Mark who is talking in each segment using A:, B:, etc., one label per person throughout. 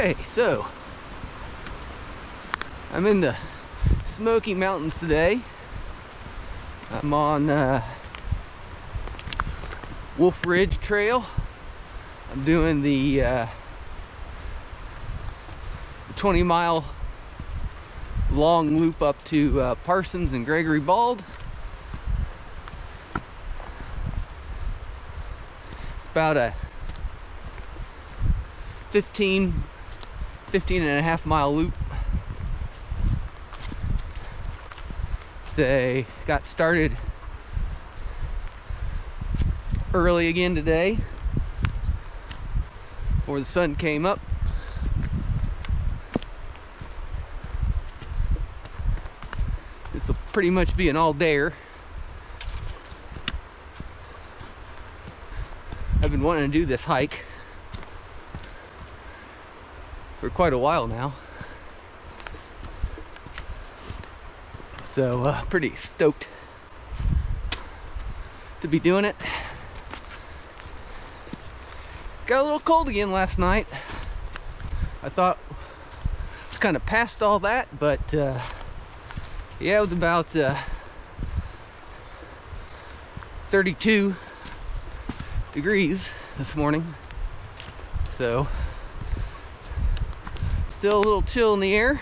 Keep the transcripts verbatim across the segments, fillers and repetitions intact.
A: Okay, so I'm in the Smoky Mountains today. I'm on uh, Wolf Ridge Trail. I'm doing the uh, twenty mile long loop up to uh, Parsons and Gregory Bald. It's about a fifteen, fifteen and a half mile loop. They got started early again today before the sun came up. This will pretty much be an all-dayer. I've been wanting to do this hike for quite a while now, so uh, pretty stoked to be doing it. Got a little cold again last night. I thought it was kind of past all that, but uh, yeah, it was about uh, thirty-two degrees this morning, so still a little chill in the air.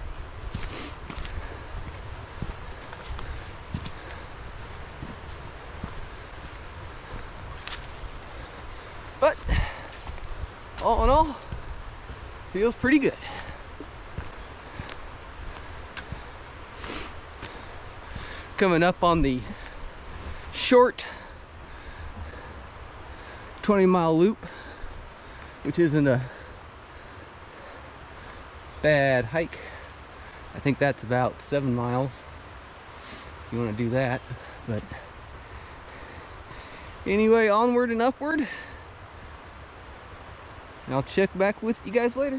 A: But all in all, feels pretty good. Coming up on the short twenty mile loop, which isn't a bad hike. I think that's about seven miles if you want to do that. But anyway, onward and upward. And I'll check back with you guys later.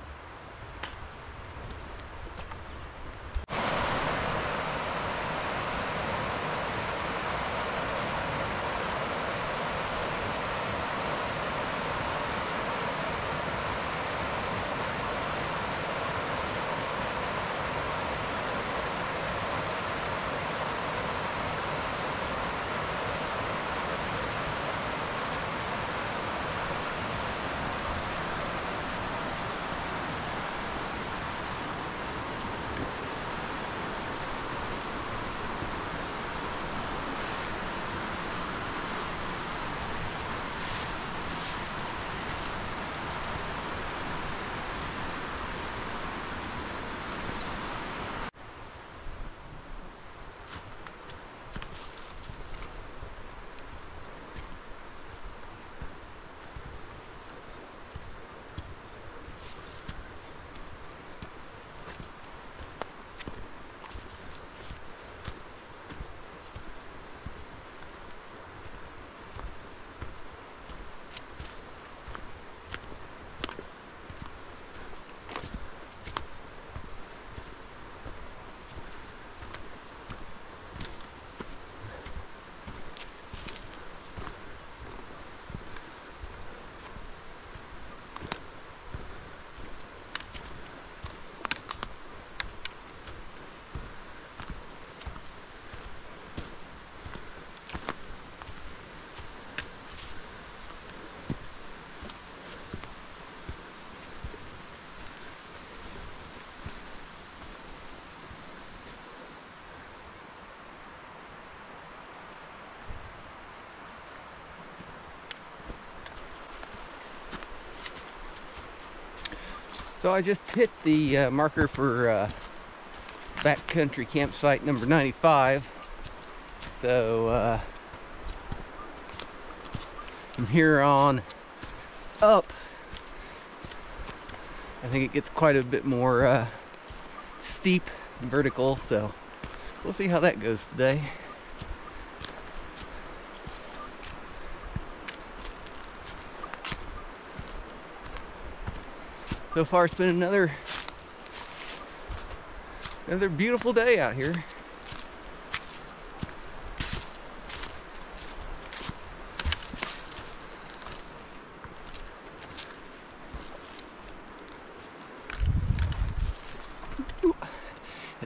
A: So I just hit the uh, marker for uh, backcountry campsite number ninety-five. So uh, from here on up, I think it gets quite a bit more uh, steep and vertical. So we'll see how that goes today. So far it's been another another beautiful day out here.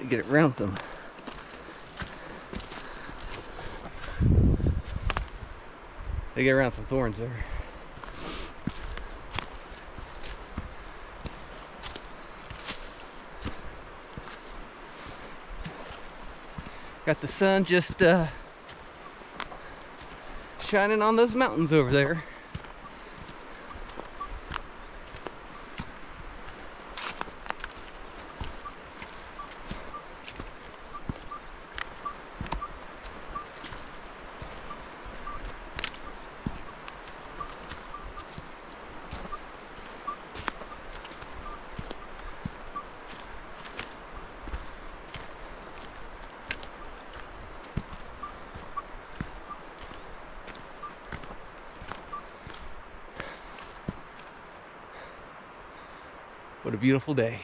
A: to get around some. They get around some thorns there. Got the sun just uh, shining on those mountains over there. What a beautiful day.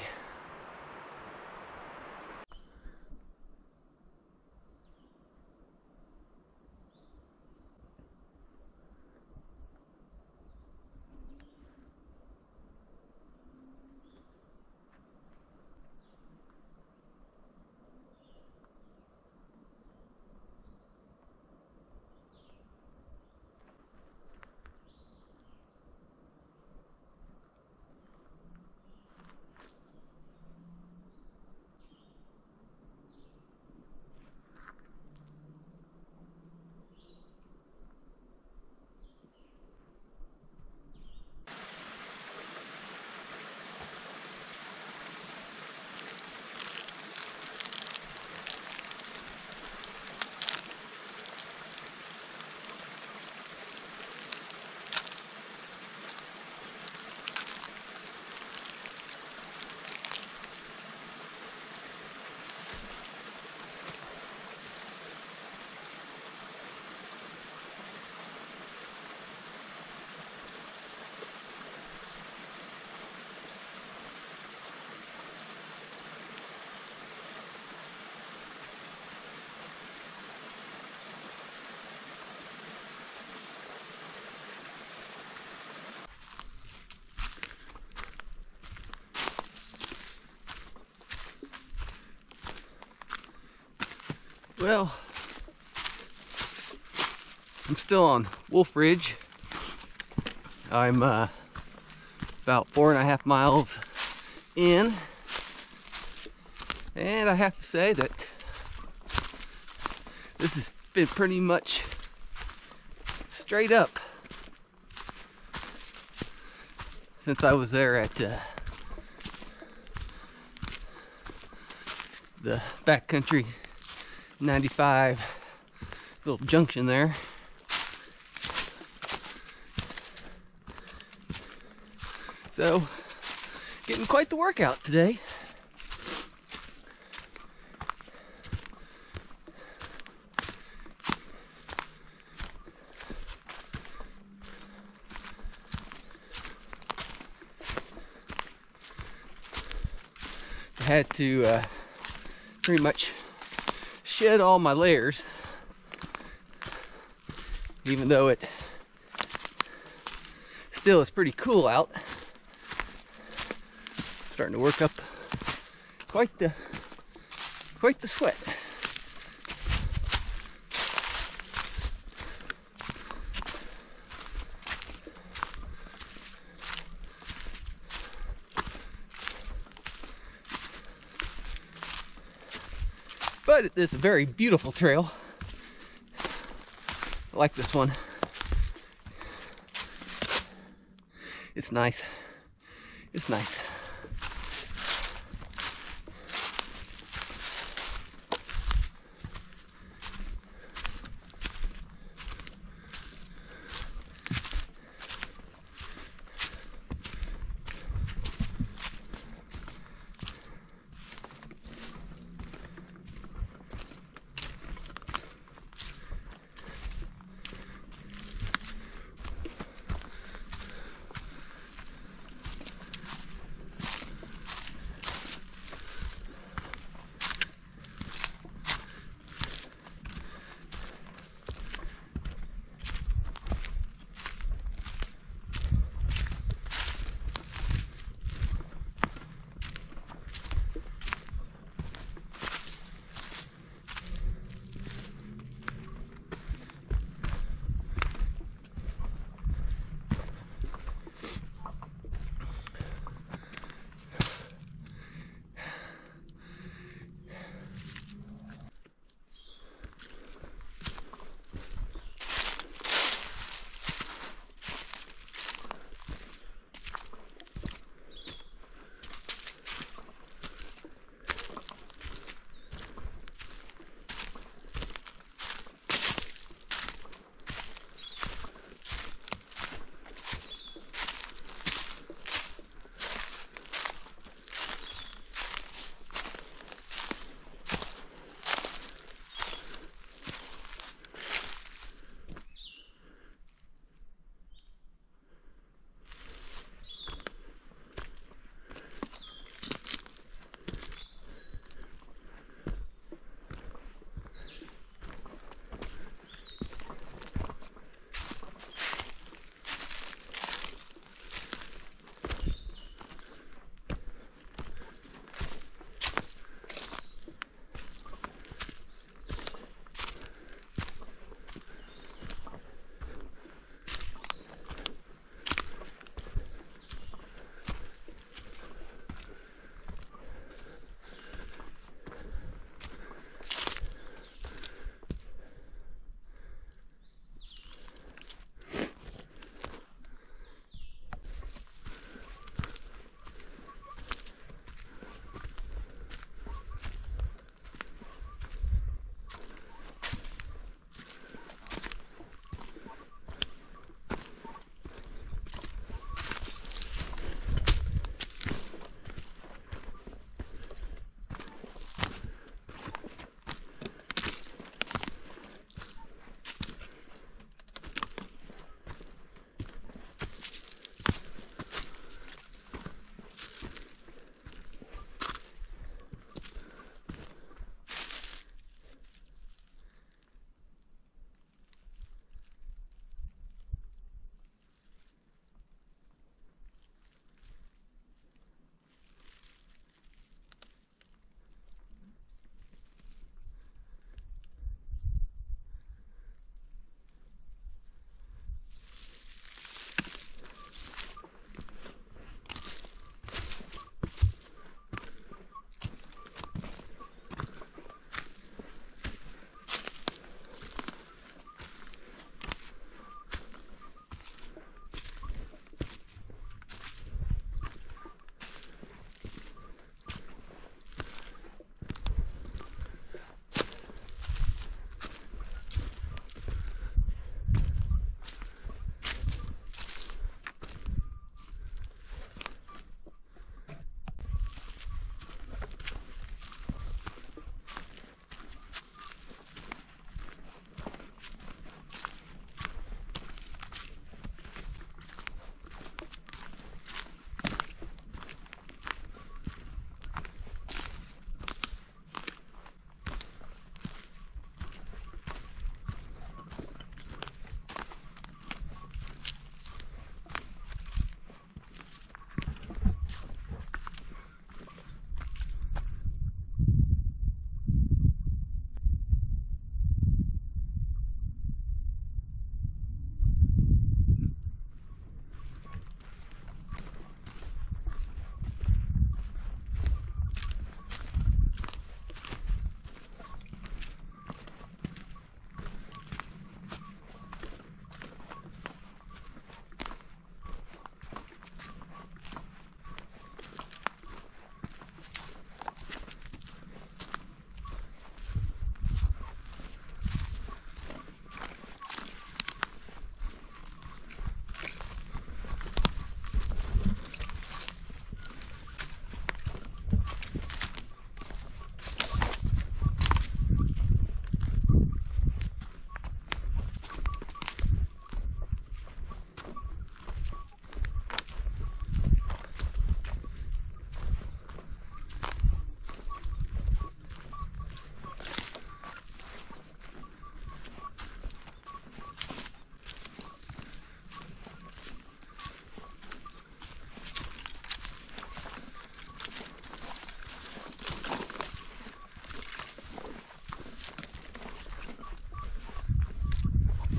A: Well, I'm still on Wolf Ridge. I'm uh, about four and a half miles in, and I have to say that this has been pretty much straight up since I was there at uh, the backcountry ninety-five little junction there. So, getting quite the workout today. I had to uh, pretty much shed all my layers, even though it still is pretty cool out. Starting to work up quite the quite the sweat. But it's a very beautiful trail. I like this one. It's nice. It's nice.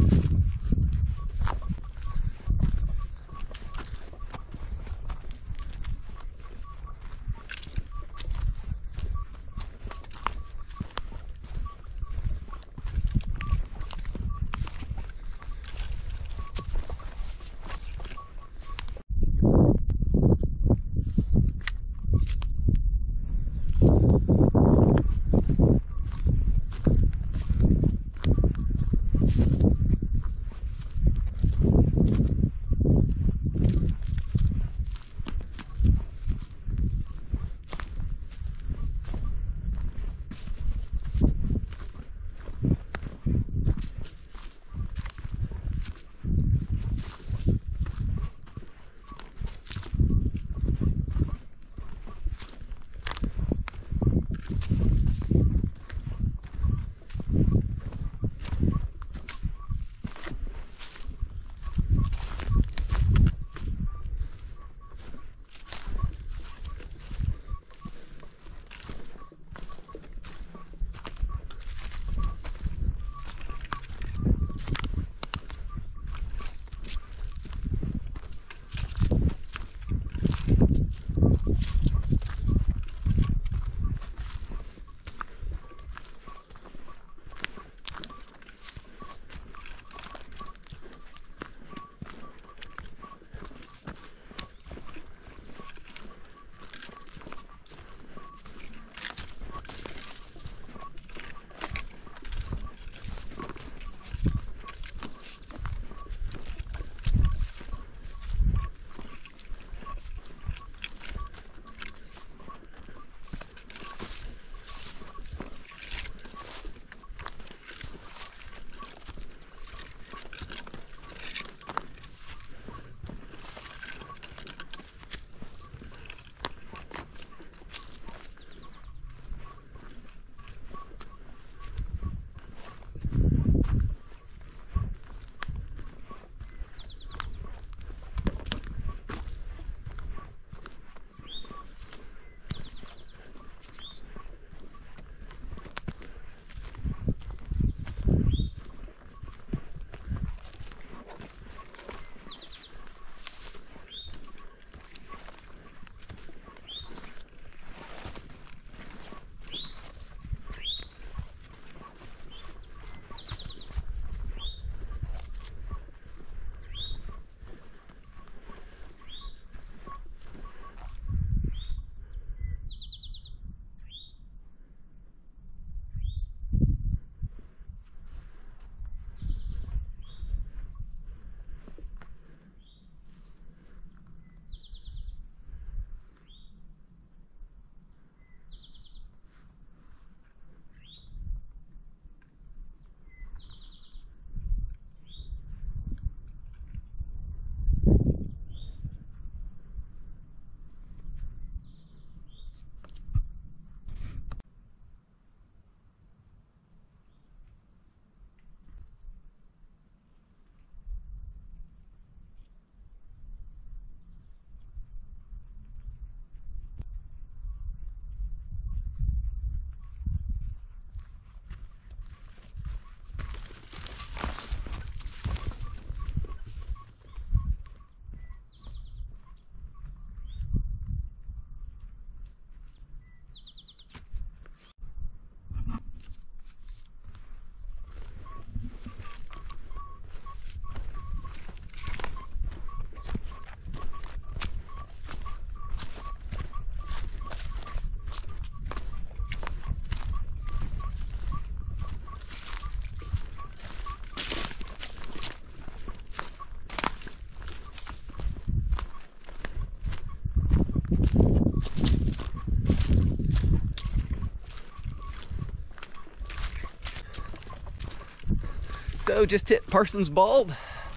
A: So just hit Parson's Bald.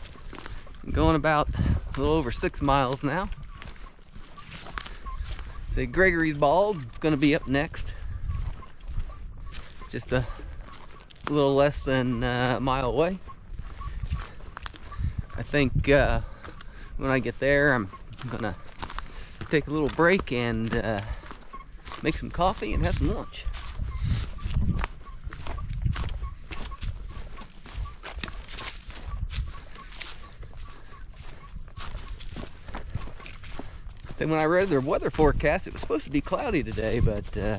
A: I'm going about a little over six miles now. So Gregory's Bald is going to be up next. Just a little less than uh, a mile away. I think uh, when I get there, I'm gonna take a little break and uh, make some coffee and have some lunch. And when I read their weather forecast, it was supposed to be cloudy today, but uh,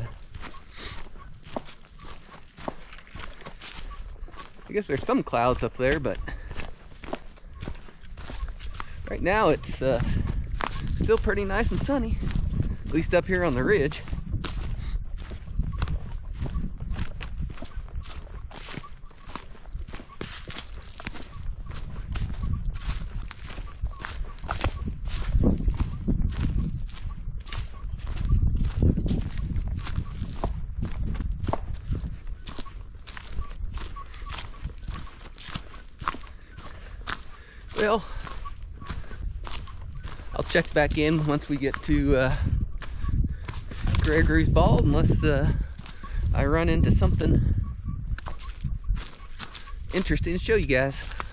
A: I guess there's some clouds up there, but right now it's uh, still pretty nice and sunny, at least up here on the ridge. Well, I'll check back in once we get to uh, Gregory's Bald, unless uh, I run into something interesting to show you guys.